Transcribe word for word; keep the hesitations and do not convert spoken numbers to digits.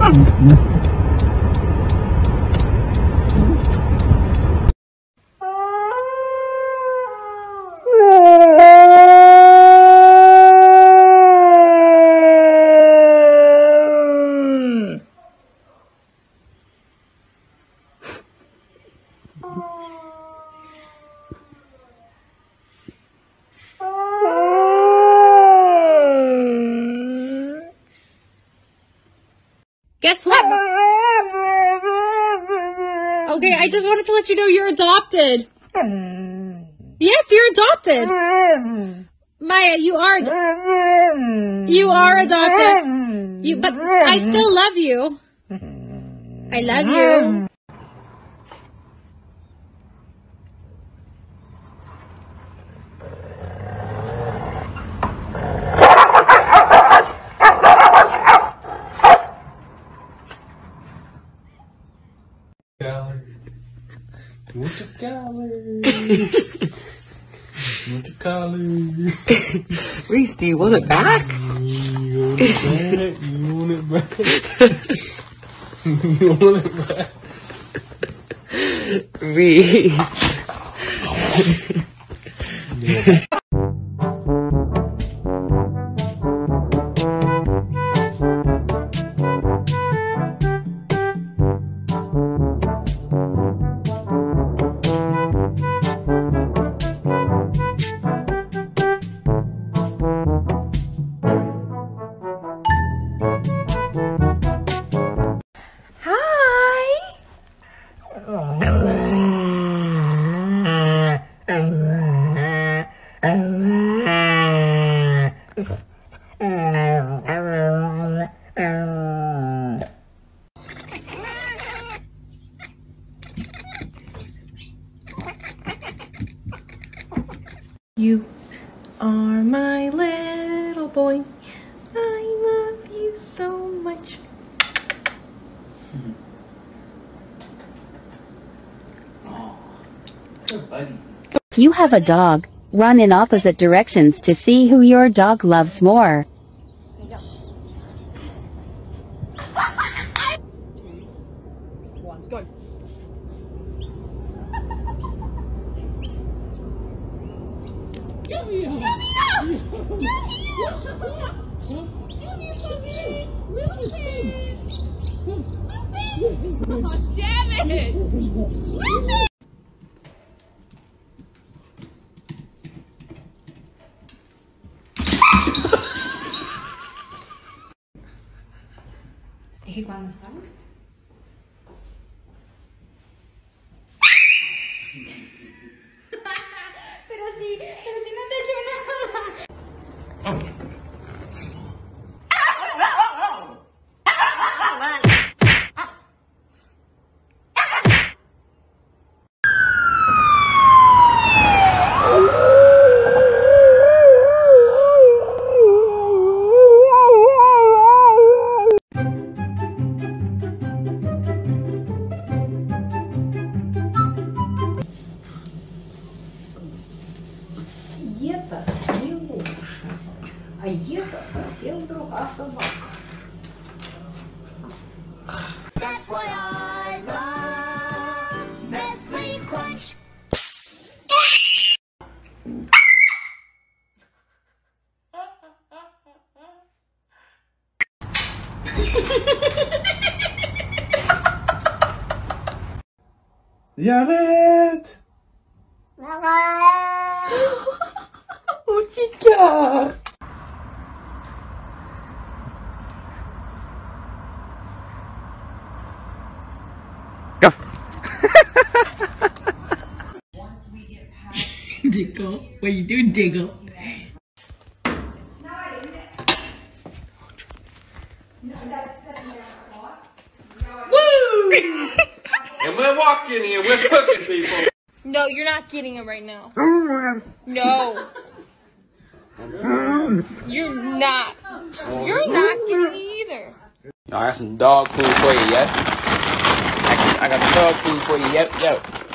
Guess what? Okay, I just wanted to let you know you're adopted. Yes, you're adopted. Maya, you are you are adopted. You, but I still love you. I love you. What you call it? What you call it? Reese, do you want it back? You want it back? You want it back? Reese. Yeah. You are my little boy. I love you so much. Oh, good buddy. If you have a dog, run in opposite directions to see who your dog loves more. One, go. Give me up! Give me up! Give me up! Give me puppy! Wilson! Wilson! Oh, damn it! Wilson! ¿Y cuándo está? Pero sí, pero sí no te he hecho nada. Это не лучше, а это совсем другая собака. That's what I love. Nestle Crunch. Arrête! Mon petit cœur. Go. Diggle. What you do, Diggle? Woo! And we're walking here, we're cooking people. No, you're not getting him right now. No. You're not. You're not getting me either. Y'all got some dog food for you, yeah? I got some dog food for you, yep, yep.